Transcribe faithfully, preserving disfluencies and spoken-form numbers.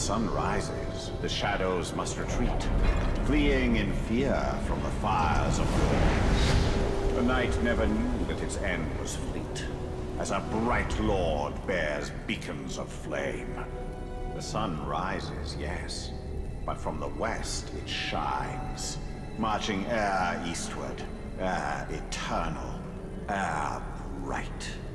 sun rises, the shadows must retreat, fleeing in fear from the fires of war. The night never knew that its end was fleet, as a bright lord bears beacons of flame. The sun rises, yes, but from the west it shines, marching e'er eastward, e'er eternal, e'er bright.